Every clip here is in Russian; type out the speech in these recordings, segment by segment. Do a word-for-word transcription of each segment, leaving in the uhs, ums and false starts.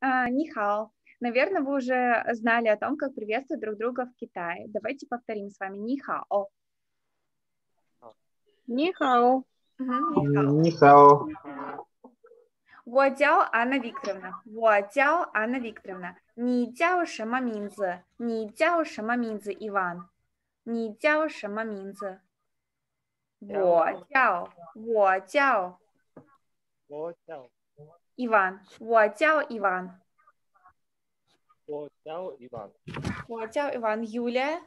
А, нихао. Наверное, вы уже знали о том, как приветствуют друг друга в Китае. Давайте повторим с вами нихао. Нихао. Угу, нихао. Нихао. 我叫Анна Викторовна. 我叫 Анна Викторовна. 你叫什么名字？你叫什么名字 Иван? 你叫什么名字？我叫我叫我叫 Иван. 我叫 Иван. 我叫 Иван. 我叫 Иван. Юлия.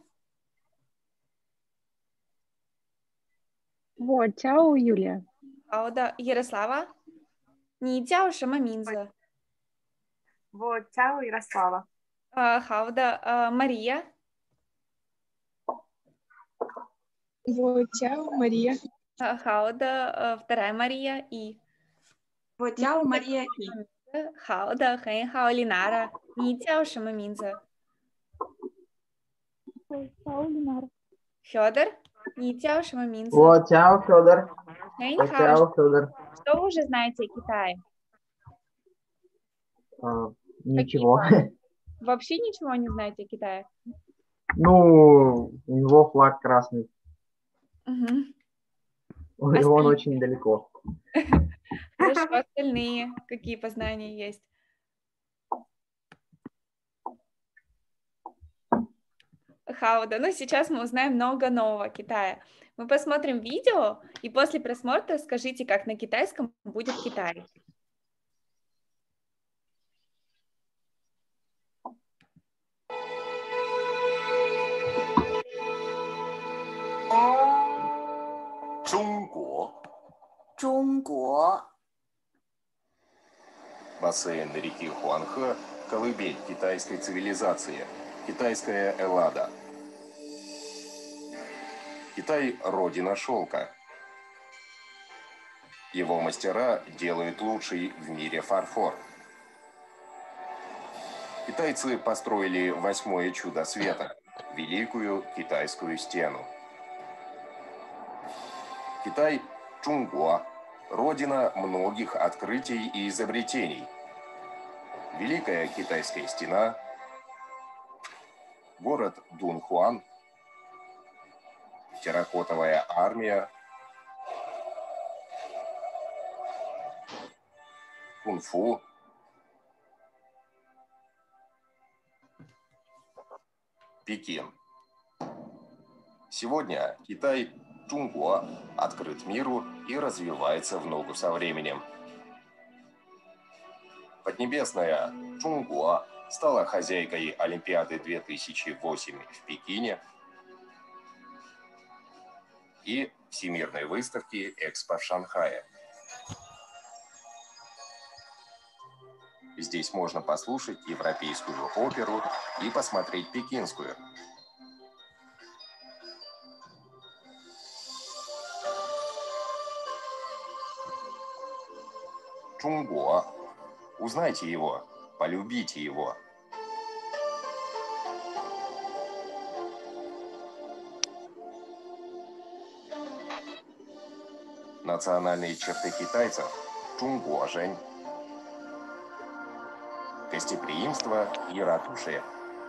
我叫 Юлия. 好的， Ярослава. 你叫什么名字？ 我叫 Ярослава. 呃，好的，呃，Мария. 我叫 Мария. 呃，好的，呃，вторая Мария и. 我叫 Мария И. 好的，很好，Линара. 你叫什么名字？ 我叫 Линара. Федор. 你叫什么名字？ Вот, чао, Федор. 很 Вот, 好。 чао, Федор. Что вы уже знаете о Китае? А, ничего. Вообще ничего не знаете о Китае? Ну, у него флаг красный. Угу. У него он очень далеко. Хорошо, остальные какие познания есть? Хауда. Ну, сейчас мы узнаем много нового о Китае. Мы посмотрим видео, и после просмотра скажите, как на китайском будет Китай. Чунго. Бассейн реки Хуанхэ – колыбель китайской цивилизации, китайская Эллада. Китай – родина шелка. Его мастера делают лучший в мире фарфор. Китайцы построили восьмое чудо света – Великую Китайскую стену. Китай – Чунго, родина многих открытий и изобретений. Великая Китайская стена, город Дунхуан, терракотовая армия, кунг-фу, Пекин. Сегодня Китай Чунго открыт миру и развивается в ногу со временем. Поднебесная Чунго стала хозяйкой Олимпиады две тысячи восемь в Пекине и Всемирной выставки Экспо в Шанхае. Здесь можно послушать европейскую оперу и посмотреть пекинскую. Чунго. Узнайте его, полюбите его. Национальные черты китайцев – чунго-жень, гостеприимство и радушие.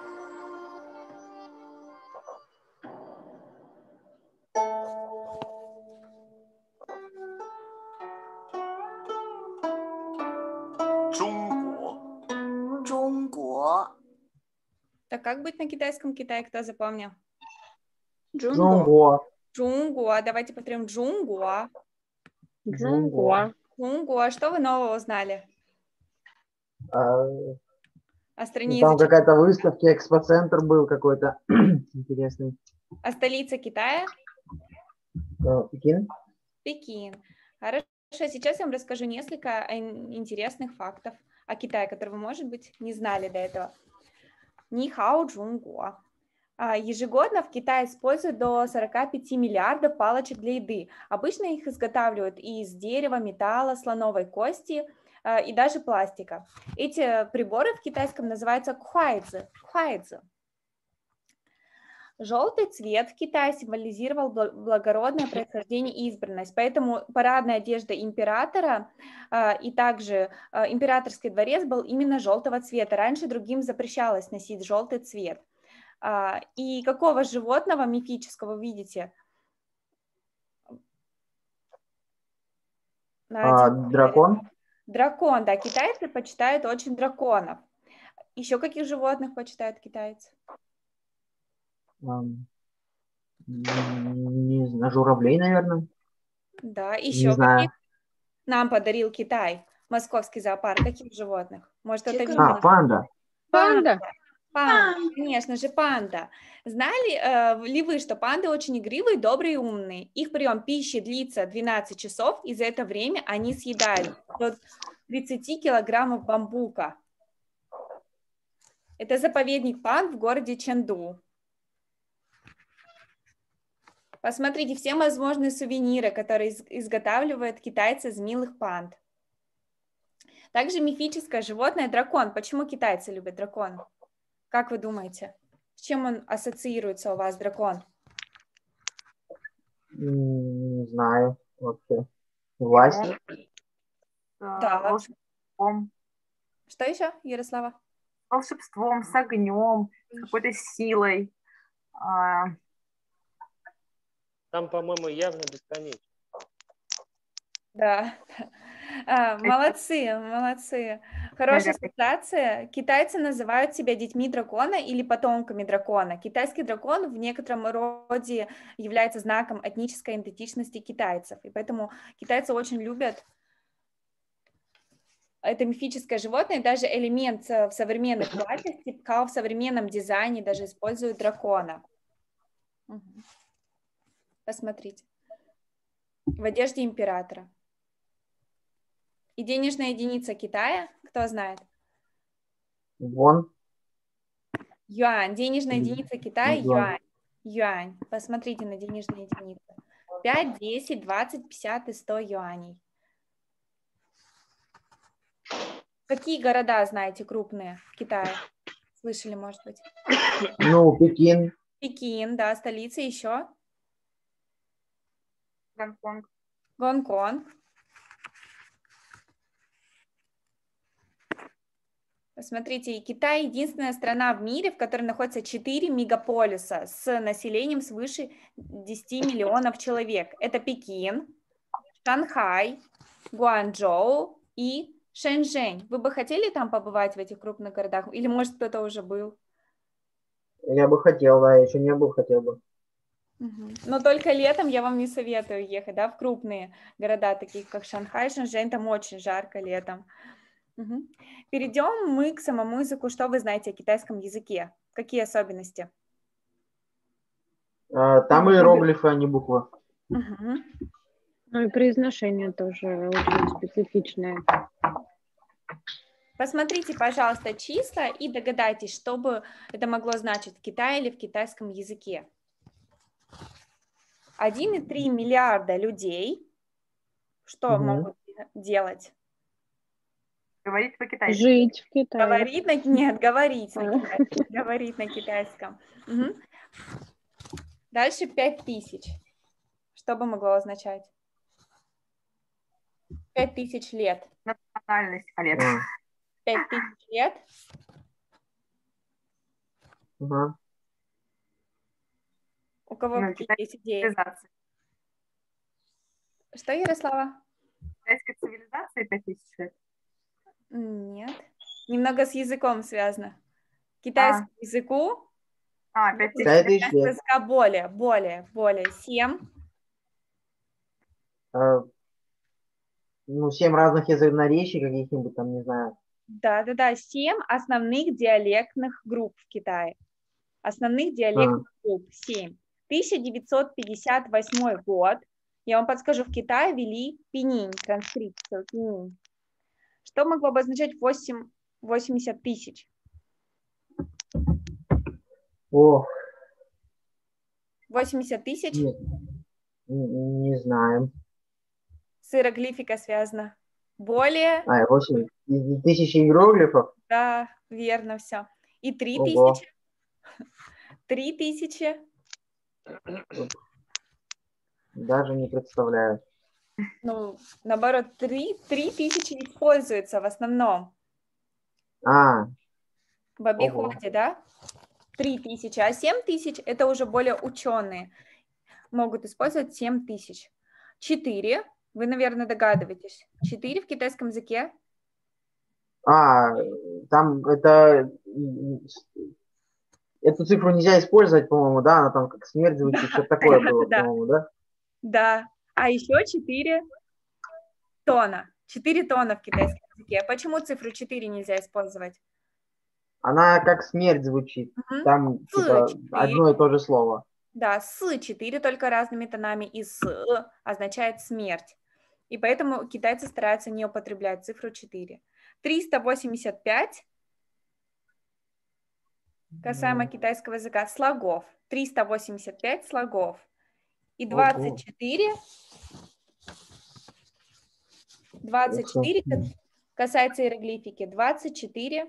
Так как быть на китайском Китае, кто запомнил? Джунго. Джунго. Давайте повторим Джунго. Джунго. Джунго. Что вы нового узнали? А, О стране там языческого. какая-то выставка, экспоцентр был какой-то интересный. А столица Китая? А, Пекин. Пекин. Хорошо, сейчас я вам расскажу несколько интересных фактов о Китае, которые вы, может быть, не знали до этого. Нихао Джунго. Ежегодно в Китае используют до сорока пяти миллиардов палочек для еды. Обычно их изготавливают из дерева, металла, слоновой кости и даже пластика. Эти приборы в китайском называются куайцзы. Куайцзы. Желтый цвет в Китае символизировал бла- благородное происхождение и избранность, поэтому парадная одежда императора а, и также а, императорский дворец был именно желтого цвета. Раньше другим запрещалось носить желтый цвет. А, и какого животного мифического вы видите? На А, один дракон? Дракон, да, китайцы почитают очень драконов. Еще каких животных почитают китайцы? Ам, Не знаю, журавлей, наверное. Да, Не еще знаю. каких нам подарил Китай, московский зоопарк, каких животных? Может, это А, видели? панда. Панда. Панда, конечно же, панда. Знали э, ли вы, что панды очень игривые, добрые и умные? Их прием пищи длится двенадцать часов, и за это время они съедают до тридцать килограммов бамбука. Это заповедник панд в городе Чэнду. Посмотрите все возможные сувениры, которые из- изготавливают китайцы из милых панд. Также мифическое животное дракон. Почему китайцы любят дракона? Как вы думаете? С чем он ассоциируется у вас, дракон? М, Не знаю вообще. Власть. Да. Волшебством, Что еще, Ярослава? волшебством, с огнем, с какой-то силой. А, Там, по-моему, явно бесконечно. Да. А, молодцы, молодцы. Хорошая Наверное. ассоциация. Китайцы называют себя детьми дракона или потомками дракона. Китайский дракон в некотором роде является знаком этнической идентичности китайцев. И поэтому китайцы очень любят это мифическое животное. Даже элемент э, в современных платьях, типа в современном дизайне даже используют дракона. Мгм. Посмотрите. В одежде императора. И денежная единица Китая, кто знает? Вон. Юань. Денежная Или единица Китая юань. юань. Юань. Посмотрите на денежные единицы. пять, десять, двадцать, пятьдесят и сто юаней. Какие города знаете крупные в Китае? Слышали, может быть? Ну, Пекин. Пекин, да, столица еще. Гонконг. Гонконг. Посмотрите, и Китай единственная страна в мире, в которой находится четыре мегаполиса с населением свыше десяти миллионов человек. Это Пекин, Шанхай, Гуанчжоу и Шэньчжэнь. Вы бы хотели там побывать, в этих крупных городах? Или, может, кто-то уже был? Я бы хотел, да, еще не был, хотел бы. Мгм. Но только летом я вам не советую ехать, да, в крупные города, таких как Шанхай, Шэньчжэнь, там очень жарко летом. Мгм. Перейдем мы к самому языку. Что вы знаете о китайском языке? Какие особенности? А, Там иероглифы, а не буквы. Мгм. Ну и произношение тоже очень специфичное. Посмотрите, пожалуйста, числа и догадайтесь, что бы это могло значить в Китае или в китайском языке. один и три миллиарда людей что Мгм. могут делать? Говорить по-китайски. Жить в Китае. Говорить на... Нет, говорить на А. китайском. Говорить на китайском. Мгм. Дальше пять тысяч. Что бы могло означать? Пять тысяч лет. Национальность, Олег. А, Пять тысяч лет. ага. У кого Ну, какие китайская есть идеи? цивилизация. Что, Ярослава? Китайская цивилизация пять тысяч лет. Нет. Немного с языком связано. Китайскому языку А, пять тысяч Пять лет. тысяч лет. языка более, более, более. Семь. А, Ну, семь разных языков наречий каких-нибудь там, не знаю. Да-да-да, семь основных диалектных групп в Китае. Основных А, диалектных групп семь. тысяча девятьсот пятьдесят восьмой год. Я вам подскажу, в Китае ввели пинyin, транскрипцию пинyin. Что могло бы означать восемь, восемьдесят тысяч? О, восемьдесят тысяч нет, н- не знаю. с иероглифика связано. Более, А, восемь. И- и Тысячи иероглифов? да, верно, все. И три Ого. тысячи. Три тысячи. Даже не представляю. Ну, наоборот, три, три тысячи используется в основном А, в обиходе, да? Три тысячи, а семь тысяч это уже более ученые могут использовать семь тысяч. Четыре, вы, наверное, догадываетесь. Четыре в китайском языке. а, там это... Эту цифру нельзя использовать, по-моему, да? Она там как смерть звучит, что-то такое было, Да. по-моему, да? Да. А еще четыре тона. Четыре тона в китайском языке. Почему цифру четыре нельзя использовать? Она как смерть звучит. Мгм. Там Ц, типа четыре. одно и то же слово. Да, с четыре только разными тонами, и с означает смерть. И поэтому китайцы стараются не употреблять цифру четыре. триста восемьдесят пять касаемо китайского языка слогов. триста восемьдесят пять слогов. И двадцать четыре, двадцать четыре касается иероглифики. двадцать четыре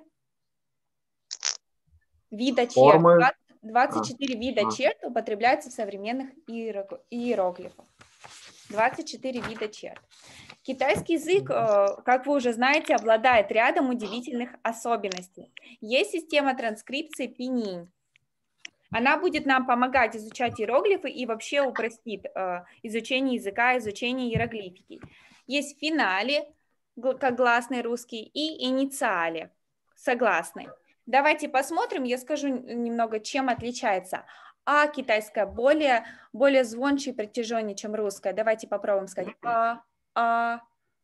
вида черт. Формы. двадцать четыре вида А. черт употребляются в современных иеро- иероглифах. двадцать четыре вида черт. Китайский язык, э, как вы уже знаете, обладает рядом удивительных особенностей. Есть система транскрипции пинyin. Она будет нам помогать изучать иероглифы и вообще упростит э, изучение языка, изучение иероглифики. Есть финале, гл- как гласный русский, и инициале, согласный. Давайте посмотрим, я скажу немного, чем отличается. А китайская более, более звонче и протяженнее, чем русская. Давайте попробуем сказать. А, а,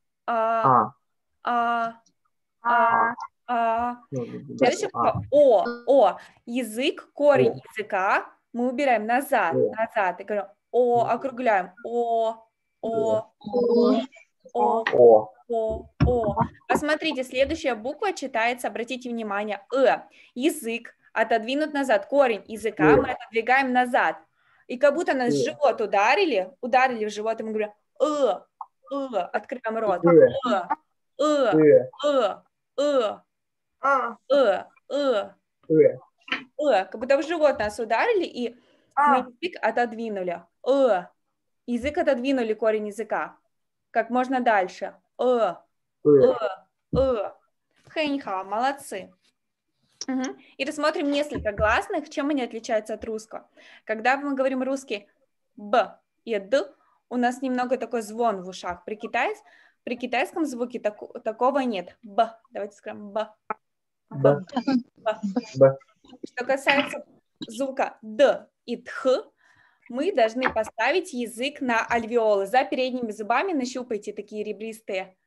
а, А. а, А, а, а. Ну, да, Следующее а. буква О, О. Язык, корень О. языка мы убираем назад, О. назад. И говорим О, округляем. О, О, О, О, О. О, О. Посмотрите, следующая буква читается, обратите внимание, Э. Язык отодвинут назад, корень языка Э. мы отодвигаем назад. И как будто нас в Э. живот ударили, ударили в живот, и мы говорим Э, Э, открываем рот. Э. Э, Э. Э, Э, а, Э, Э. Э. Э, как будто в живот нас ударили, и мы а, язык отодвинули. Э. Язык отодвинули, корень языка. Как можно дальше. Э. Э. Э. Э. Хэньха, молодцы. Мгм. И рассмотрим несколько гласных, чем они отличаются от русского. Когда мы говорим русский Б и Д, у нас немного такой звон в ушах. При, китайс... При китайском звуке таку... такого нет. Б. Давайте скажем Б. Б. Б. Б. Что касается звука Д и Тх, мы должны поставить язык на альвеолы. За передними зубами нащупайте такие ребристые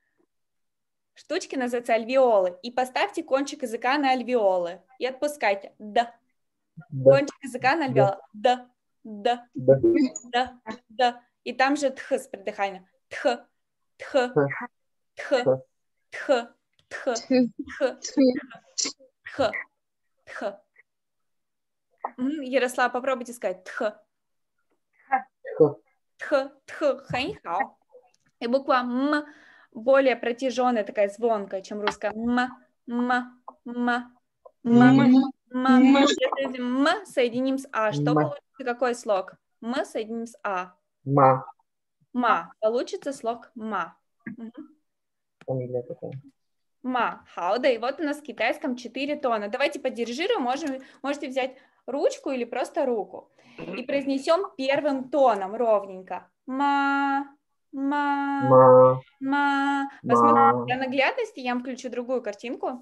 штучки, называются альвеолы. И поставьте кончик языка на альвеолы. И отпускайте. Д. Б. Кончик языка на альвеолы. Д. Д. Б. Д. Д. И там же Тх с придыханием. Тх. Тх. Тх. Тх. Тх. Тх. Тх. Тх. Мгм. Ярослав, попробуйте сказать Тх. Х. Тх. Тх. Хэньхао. И буква М более протяженная, такая звонкая, чем русская. М. М. М. М. М. Если М соединим с А, что М. получится? Какой слог? М соединим с А. Ма. Ма. Получится слог ма. Мгм. Фамилия такая. Ма. Хауда. И вот у нас в китайском четыре тона. Давайте подирижируем. Можем, можете взять ручку или просто руку. И произнесем первым тоном ровненько. Ма. Ма. Ма. Ма. Посмотрите, Ма. для наглядности я вам включу другую картинку.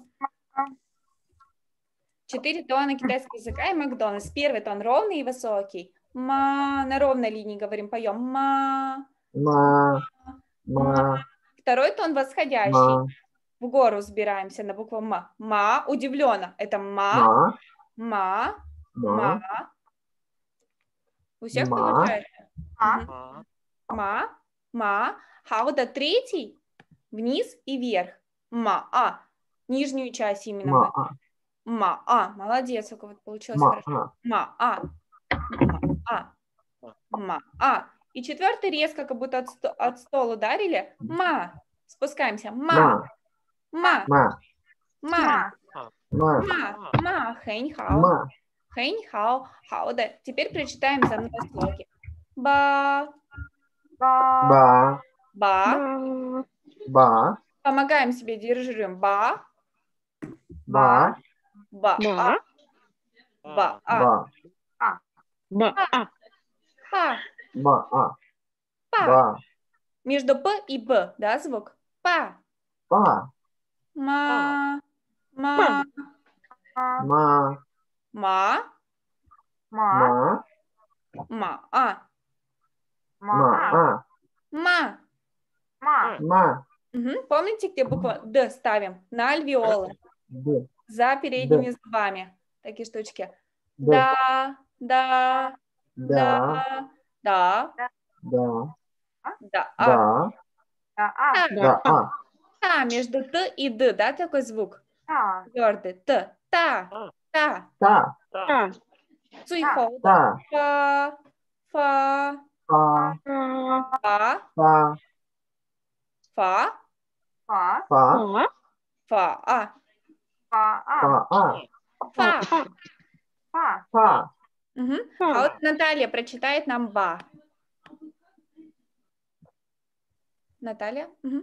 Четыре тона китайского языка и Макдональдс. Первый тон ровный и высокий. Ма. На ровной линии говорим, поем. Ма. Ма. Ма. Второй тон восходящий. Ма. В гору взбираемся на букву М. Ма. Удивленно. Это ма. Ма. Ма. Ма. Ма. У всех Ма. получается? а, Мгм. Ма. Ма. Хауда третий. Вниз и вверх. Ма. А. Нижнюю часть именно. Ма. мы. А. Ма. А. Молодец, у кого-то получилось Ма. хорошо. А. Ма. А. Ма. А. Ма. А. И четвертый резко, как будто от, сто- от стола ударили. Ма. Спускаемся. Ма. Ма. Ма. Ма. Ма. ма, Ма. Ма. Ма. Хэньхао. Ма. Хэнь хао. Хао-да. Теперь прочитаем за мной слоги. Ба, Ба. Ба. ба. Ба. Ба. Помогаем себе, дирижируем. Ба, Ба. ба, Ба. а, ба, а, Ба. Ба. А. па, Ба. А. па. Ба. Между п и б, да, звук? Па. Ба. Ма, ма, Па. Ма. Ма. ма, Ма. Ма. ма, а, Ма. Ма. А. ма. Ма. Ма. Мгм. Помните, где буква Д ставим? На альвеолы, Д. за передними Д. зубами. Такие штучки. Д. Да, да, Да. да, Да. да, а, Да. Да. А. та, Да. Да. А. та, между Т и Д, да, такой звук? Та. Твердый. Т, та, та, Та. Та. цуйхоу, Та. фа, фа, Фа. Та. фа, Фа. фа, Фа. Фа. Па. фа, а, Фа. А. Фа. А. фа. А. Фа. Фа. Мгм. Фа. А вот Наталья прочитает нам ба. Наталья? Мгм.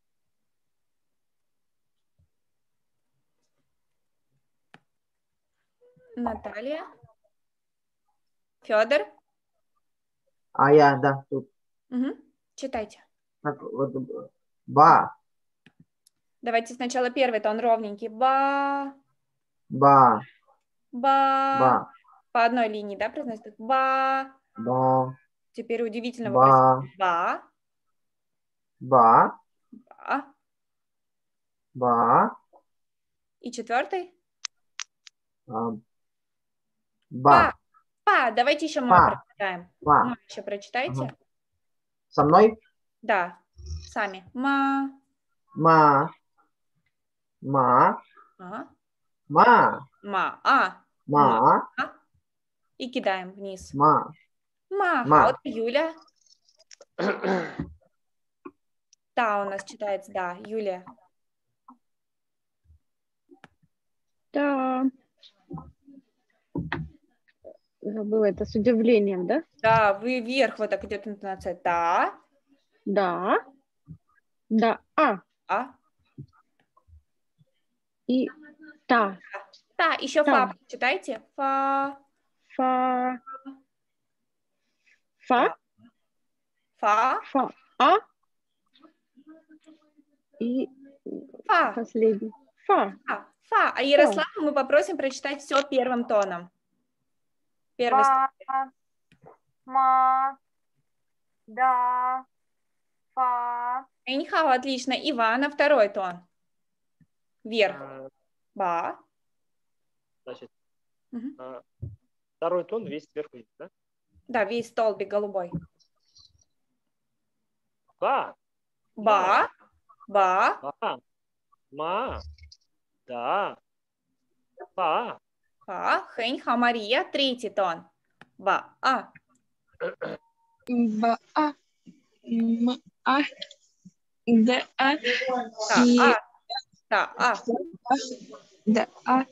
Наталья? Федор? А я, да, тут. Мгм. Читайте. Так, вот, ба. Давайте сначала первый тон ровненький. Ба, Ба. ба. Ба. По одной линии, да, произносит? Ба. Ба. Теперь удивительно вы Ба. произносите. Ба, Ба. ба. Ба. И четвертый? А, Па. Ба. Па. Давайте еще ма Па. прочитаем. Па. Ма еще прочитайте. Ага. Со мной? Да, сами. Ма. Ма. Ма. А. Ма. Ма. А. Ма. А. И кидаем вниз. Ма. Ма. Ма. А вот Юля. Да, у нас читается, да. Юлия. Да. Забыла это с удивлением, да? Да, вы вверх вот так идет интонация. Да. Да. Да. А. А. И та. Да, еще Да. фа читайте. Фа. Фа. Фа. Фа. Фа. А. И Фа. последний. Фа. Фа. Фа. А Ярослава мы попросим прочитать все первым тоном. Первый Ба. стих. Ма. Да. Фа. Эньхао, отлично. Ивана, второй тон. Вверх. А, Ба. Значит, Мгм. а, второй тон весь сверху вниз, да? Да, весь столбик голубой. Ба, Ба. Ба. ба, ма, да, ба, Фа. Хэньха, Мария, третий тон. Ба. А. Ба, а, м, а, д, а, Та. и, А. Та. А. д, а,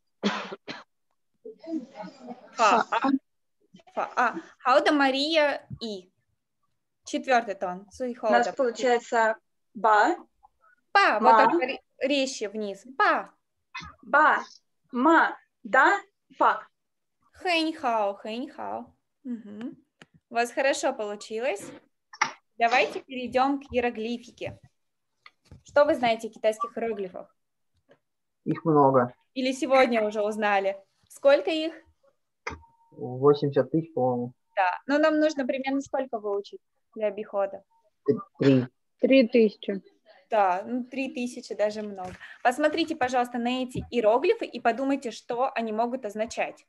Фа. фа, А. Фа. А. Хауда, Мария, И. Четвертый тон. У нас Цуйхоуда. получается ба, Ба. Вот ма. так ре- резче вниз. Ба. ба, ма, да, фа. Хэньхао. Хэньхао. Угу. У вас хорошо получилось. Давайте перейдем к иероглифике. Что вы знаете о китайских иероглифах? Их много. Или сегодня уже узнали? Сколько их? восемьдесят тысяч, по-моему. Да. Но нам нужно примерно сколько выучить для обихода? Три. Три тысячи. Да, ну, три тысячи даже много. Посмотрите, пожалуйста, на эти иероглифы и подумайте, что они могут означать.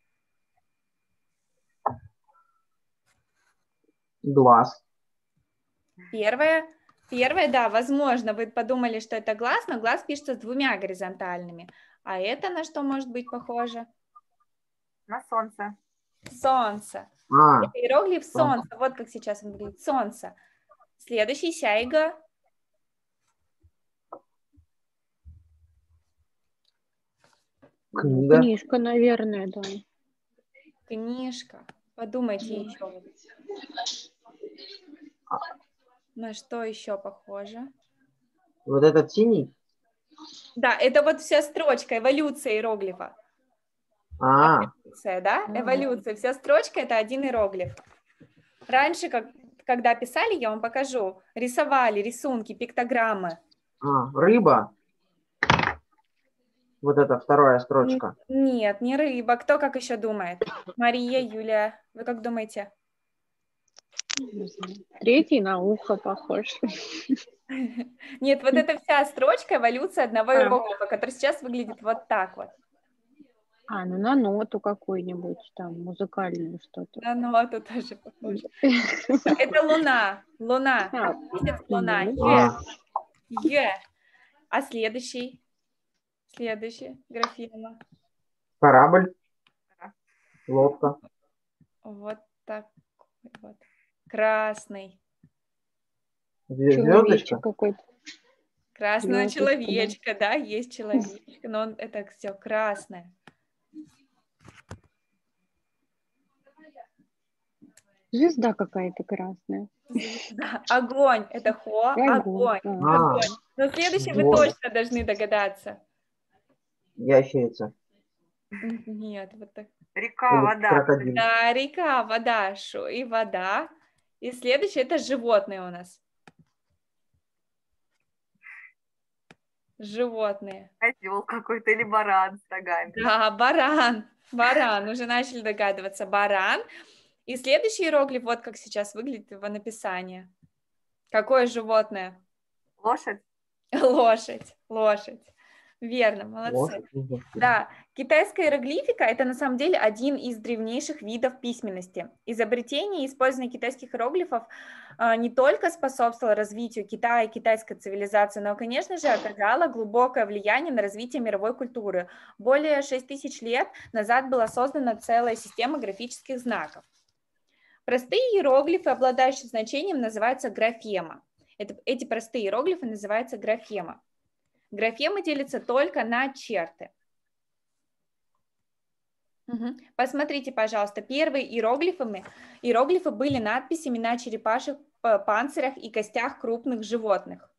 Глаз. Первое, первое, да, возможно, вы подумали, что это глаз, но глаз пишется с двумя горизонтальными. А это на что может быть похоже? На солнце. Солнце. А. Это иероглиф Солнце. солнце. Вот как сейчас он говорит. Солнце. Следующий сяйга. Книга. Книжка, наверное, да. Книжка. Подумайте еще. На что еще похоже? Вот этот синий? Да, это вот вся строчка, эволюция иероглифа. А, Эволюция, да? Эволюция. Вся строчка — это один иероглиф. Раньше, как, когда писали, я вам покажу, рисовали рисунки, пиктограммы. а, рыба. Вот это вторая строчка. Нет, не рыба. Кто как еще думает? Мария, Юлия, вы как думаете? Третий на ухо похож. Нет, вот это вся строчка — эволюция одного А. иероглифа, который сейчас выглядит вот так вот. А, ну на ноту какую-нибудь там, музыкальную что-то. На ноту тоже похоже. Это луна. Луна. А, Месяц, луна. мгм. Е. А, Е. А следующий? Следующий. Графема. корабль. Лодка. Вот такой вот. Красный. Зве- Человечек Звездочка. какой-то. Красного Звездочка, да. человечка, да, есть человечек, но он, это все красное. Звезда какая-то красная. Да, огонь, это хо, огонь, Огонь, да. А, огонь. Но следующий вы вот. точно должны догадаться. Ящерица. Нет, вот так. Река, Или вода. крокодил. Да, река, вода, шу, и вода. И следующее — это животные у нас. Животные. Козел какой-то или баран с рогами. Да, баран, баран, уже начали догадываться, баран. И следующий иероглиф, вот как сейчас выглядит его написание. Какое животное? Лошадь. Лошадь, лошадь. Верно, молодцы. Лошадь. Да, китайская иероглифика — это на самом деле один из древнейших видов письменности. Изобретение и использование китайских иероглифов а, не только способствовало развитию Китая и китайской цивилизации, но, конечно же, оказало глубокое влияние на развитие мировой культуры. Более шести тысяч лет назад была создана целая система графических знаков. Простые иероглифы, обладающие значением, называются графема. Это, эти простые иероглифы называются графема. Графемы делятся только на черты. Угу. Посмотрите, пожалуйста, первые иероглифы, иероглифы были надписями на черепашьих панцирях и костях крупных животных.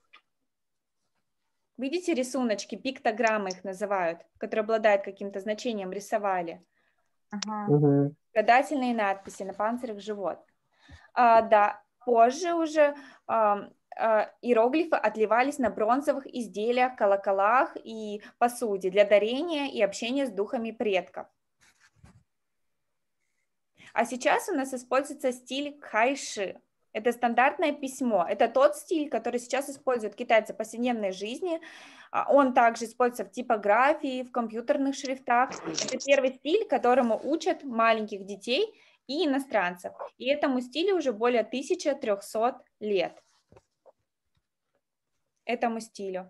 Видите рисуночки, пиктограммы их называют, которые обладают каким-то значением, рисовали. Ага. Угу. Гадательные надписи на панцирях животных. А, да, позже уже а, а, иероглифы отливались на бронзовых изделиях, колоколах и посуде для дарения и общения с духами предков. А сейчас у нас используется стиль кайши. Это стандартное письмо. Это тот стиль, который сейчас используют китайцы в повседневной жизни. Он также используется в типографии, в компьютерных шрифтах. Это первый стиль, которому учат маленьких детей и иностранцев. И этому стилю уже более тысячи трёхсот лет. Этому стилю.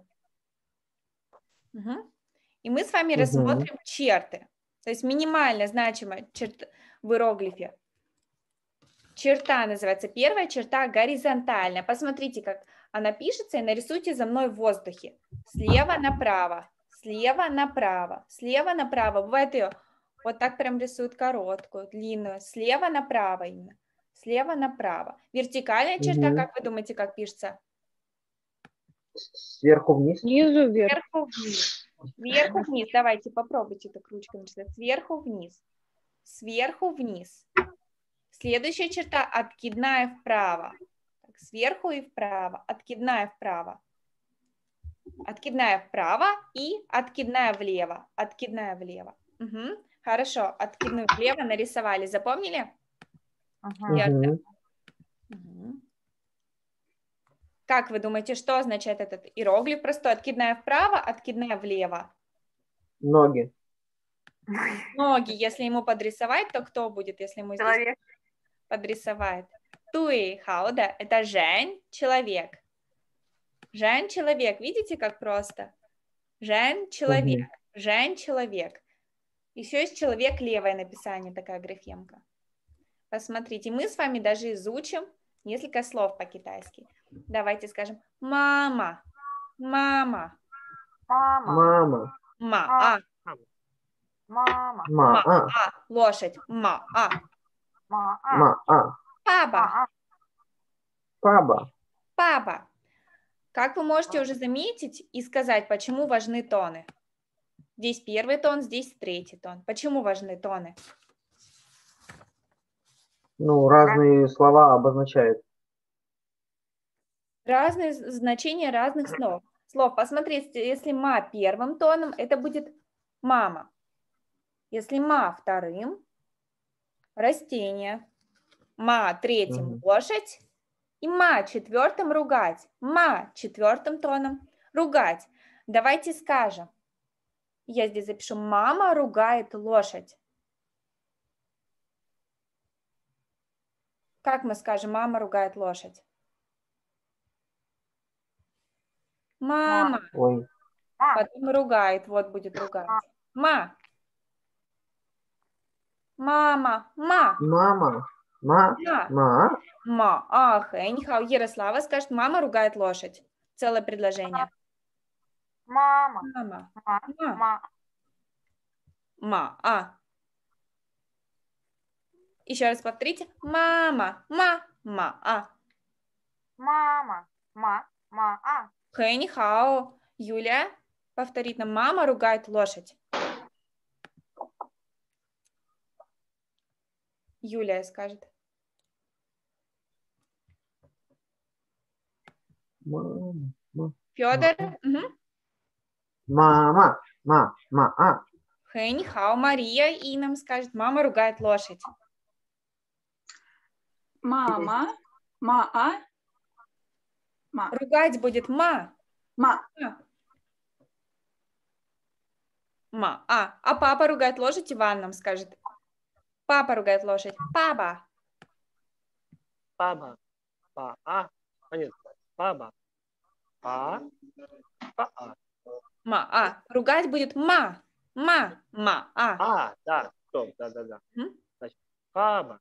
Угу. И мы с вами Угу. рассмотрим черты. То есть минимально значимая черта в иероглифе. Черта называется. Первая черта горизонтальная. Посмотрите, как она пишется, и нарисуйте за мной в воздухе. Слева направо, слева направо, слева направо. Бывает ее вот так прям рисуют короткую, длинную. Слева направо именно. Слева направо. Вертикальная черта, Угу. как вы думаете, как пишется? Сверху вниз. Снизу вверх. Сверху вниз. Сверху вниз. Давайте попробуйте так ручкой написать. Сверху вниз. Сверху вниз. Следующая черта — откидная вправо. Так, сверху и вправо. Откидная вправо. Откидная вправо и откидная влево. Откидная влево. Угу. Хорошо. Откидную влево нарисовали. Запомнили? Ага. Угу. Угу. Как вы думаете, что означает этот иероглиф простой? Откидная вправо, откидная влево. Ноги. Ноги, если ему подрисовать, то кто будет, если ему здесь Человек. подрисовать? Туи, хауда, это Жень, человек. Жень, человек. Видите, как просто? Жень, человек. Жень, человек. Еще есть человек, левое написание, такая графемка. Посмотрите, мы с вами даже изучим несколько слов по-китайски. Давайте скажем мама, мама, Мама. Мама. ма, а, Мама. Ма. А. А, лошадь. Ма. А. Ма. А. Ма. А. Папа. А. Паба. Папа. Как вы можете уже заметить и сказать, почему важны тоны? Здесь первый тон, здесь третий тон. Почему важны тоны? Ну, разные слова обозначают. Разные з- значения разных слов. Слов. Посмотрите, если ма первым тоном, это будет мама. Если ма вторым, растение. Ма третьим, Мгм. лошадь. И ма четвертым, ругать. Ма четвертым тоном, ругать. Давайте скажем. Я здесь запишу: мама ругает лошадь. Как мы скажем: мама ругает лошадь? Мама. Ой. Ма. Потом ругает. Вот будет ругать. Ма. Мама. Ма. Мама. Ма. Ма. Ма. Ма. Ах, Эньхау. Ярослава скажет: мама ругает лошадь. Целое предложение. Мама. Мама. Ма. Ма. Ма. Ма. А. Еще раз повторите. Мама. Ма. Ма. А. Мама. Ма. Ма. А. Хэньхао. Юлия повторит нам: мама ругает лошадь. Юлия скажет. Мама. Ма. Федор. Угу. Мама. Ма. Ма. А. Хэньхао. Мария и нам скажет: мама ругает лошадь. Мама. Ма. А. Ма. Ругать будет ма. Ма. А. Ма. А. А папа ругает лошадь, Иван нам скажет. Папа ругает лошадь. Папа. Папа. Па. А. А нет. Папа. Па. Па. А. Ма. А. Ругать будет ма. Ма. Ма. А. А, да. Стоп. Да, да, да. М? Значит, папа.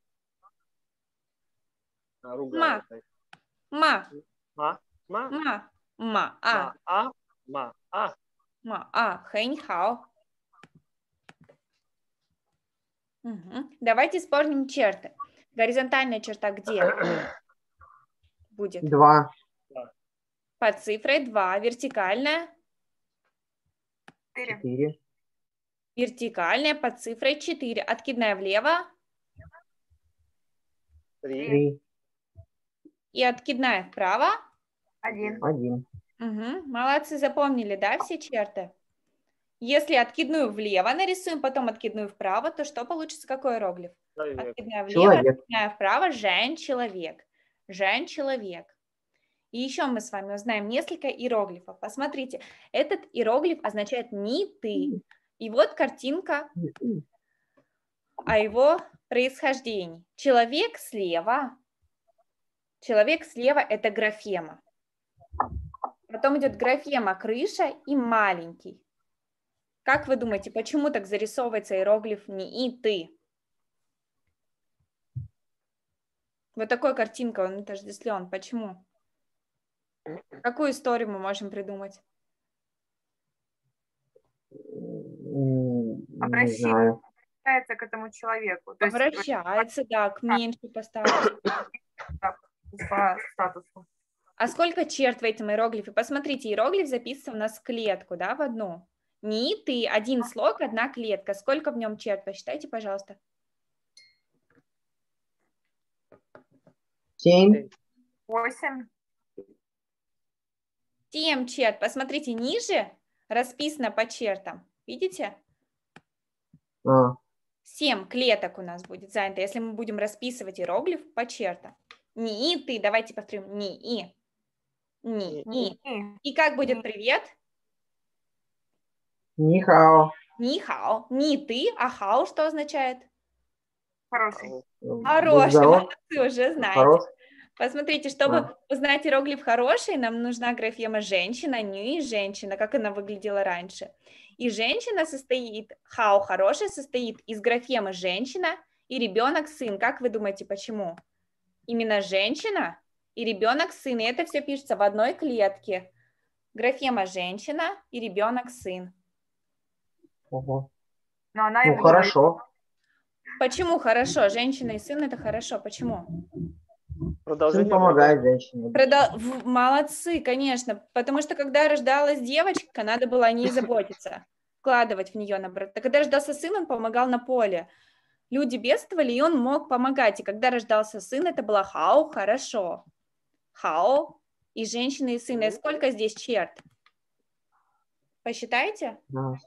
А, Ма. ругает. Значит, Ма. Ма. Ма. Ма. Ма. А. Ма. А. Ма. А. Ма. А. Хэньхао. Угу. Давайте вспомним черты. Горизонтальная черта где будет? Два. Под цифрой два. Вертикальная. Четыре. Четыре. Вертикальная под цифрой четыре. Откидная влево. Три. Три. И откидная вправо. Один. Один. Угу. Молодцы, запомнили, да, все черты? Если откидную влево нарисуем, потом откидную вправо, то что получится? Какой иероглиф? Человек. Откидная влево, Человек. откидная вправо. Жен-человек. Жен-человек. И еще мы с вами узнаем несколько иероглифов. Посмотрите, этот иероглиф означает «не ты». И вот картинка о его происхождении. Человек слева. Человек слева – это графема. Потом идет графема крыша и маленький. Как вы думаете, почему так зарисовывается иероглиф «не и ты»? Вот такой картинкой он отождествлен. Почему? Какую историю мы можем придумать? М, Не Обращение. знаю. Обращается к этому человеку. То есть Обращается, да, к меньше поставить. по статусу. А сколько черт в этом иероглифе? Посмотрите, иероглиф записан у нас в клетку, да, в одну. Не ты, один слог, одна клетка. Сколько в нем черт? Посчитайте, пожалуйста. Семь. Восемь. Семь черт. Посмотрите, ниже расписано по чертам. Видите? А. Семь клеток у нас будет занято, если мы будем расписывать иероглиф по чертам. Не и ты, давайте повторим. Не и. Не и. И как будет привет? Нихао. Ни хао. Не ты, а хао что означает? Хороший. Хороший, Здоров. молодцы, уже знаете. Хорош. Посмотрите, чтобы А. узнать иероглиф хороший, нам нужна графема женщина, ню и женщина, как она выглядела раньше. И женщина состоит, хао хороший состоит из графемы женщина и ребенок сын. Как вы думаете, почему? Именно женщина и ребенок сын. И это все пишется в одной клетке. Графема женщина и ребенок сын. Ого. Но она Ну, ему говорит, хорошо. Почему хорошо? Женщина и сын это хорошо. Почему? Сын Продолжение помогает рода. женщине. Продо- в- Молодцы, конечно. Потому что когда рождалась девочка, надо было о ней заботиться, вкладывать в нее, наоборот. А когда рождался сын, он помогал на поле. Люди бедствовали, и он мог помогать. И когда рождался сын, это было хау, хорошо. Хао и женщина, и сына. И сколько здесь черт? Посчитайте. Да.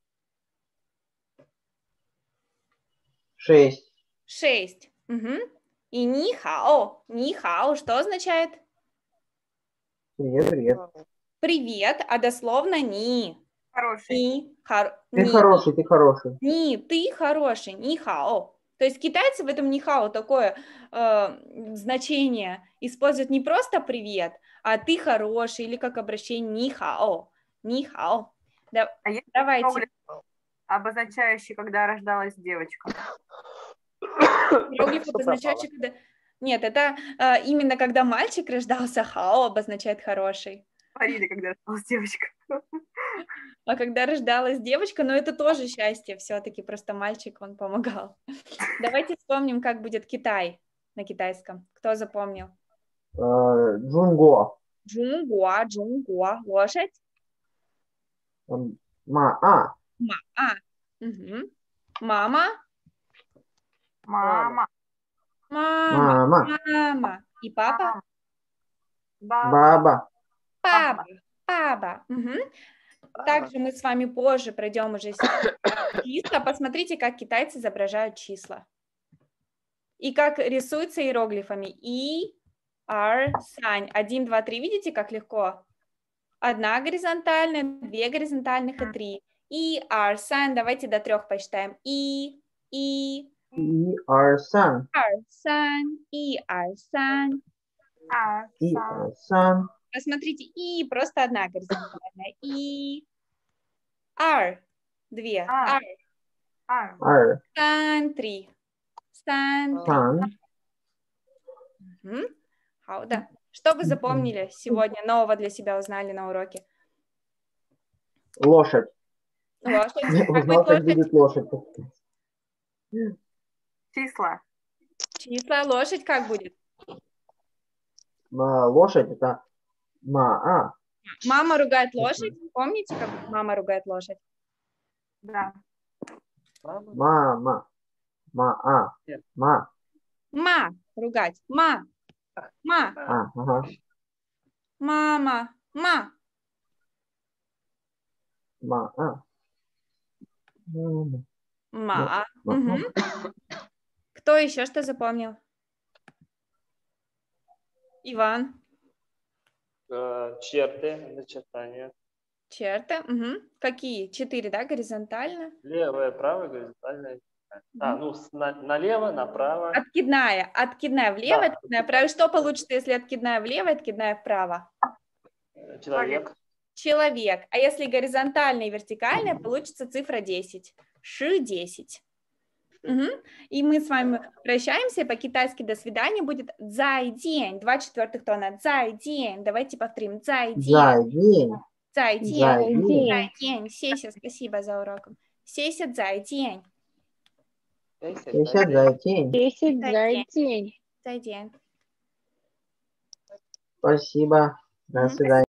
Шесть. Шесть. Мгм. И нихао. Нихао что означает? Привет, привет. Привет, а дословно ни. хороший. Ни. Хор... Ты ни. хороший, ты хороший. Ни, ты хороший. Нихао. То есть китайцы в этом нихао такое э, значение используют не просто привет, а ты хороший, или как обращение нихао. Нихао. Да, А есть давайте. иероглиф, обозначающий, когда рождалась девочка? Иероглиф Что обозначающий, когда... Нет, это э, именно когда мальчик рождался, хао обозначает хороший. Говорили, когда рождалась девочка. А когда рождалась девочка, ну это тоже счастье все-таки, просто мальчик, он помогал. Давайте вспомним, как будет Китай на китайском. Кто запомнил? Э, Джунго. Джунгуа, джунгуа, лошадь. М, Ма, а, А, угу. Мама, Мама. мама, мама, мама. И папа? Баба. баба. Папа, папа. Угу. Также мы с вами позже пройдем уже числа. Посмотрите, как китайцы изображают числа. И как рисуются иероглифами. И, ар, сань. Один, два, три. Видите, как легко? Одна горизонтальная, две горизонтальных и три. И, ар, сань. Давайте до трех посчитаем. И, и, И, ар, сан. ар, сань. И, ар, сань. А, И, са. ар, сан. Посмотрите, и просто одна горизонтальная. И, ар, две. А. Ар, А. Ар, сан, три. Сан, три. сан. Мгм. Хауда. Что вы запомнили сегодня, нового для себя узнали на уроке? Лошадь. Лошадь. Я Как узнал, как будет лошадь? будет лошадь. Числа. Числа. Лошадь как будет? Ма, Лошадь это ма, а. Мама ругает лошадь. Помните, как мама ругает лошадь? Да. Мама. Ма, а. Нет. Ма. Ма ругать. Ма. Ма. А, ага. Мама. Ма. Ма, а. Мама. Ма. Ма. Мгм. Кто еще что запомнил? Иван. Э, Черты, начертания. Черты. Мгм. Какие? Четыре, да? Горизонтально. Левая, правая, горизонтальная. А, ну, с- на- налево, направо. Откидная. Откидная влево, Да. откидная вправо. И что получится, если откидная влево, откидная вправо? Человек. Человек. А если горизонтальная и вертикальная, получится цифра десять. Ши десять. Мгм. И мы с вами прощаемся. По-китайски до свидания будет зайдень. Два четвертых тона. Зайдень. Давайте повторим. Зайдень. Зайдень. Зайдень. Зайдень. Зайдень. Сеся, спасибо за уроком. Сеся, зайдень. Десять зайдень. Десять за Зайдень. день. Зайдень. Спасибо. До Мгм. свидания.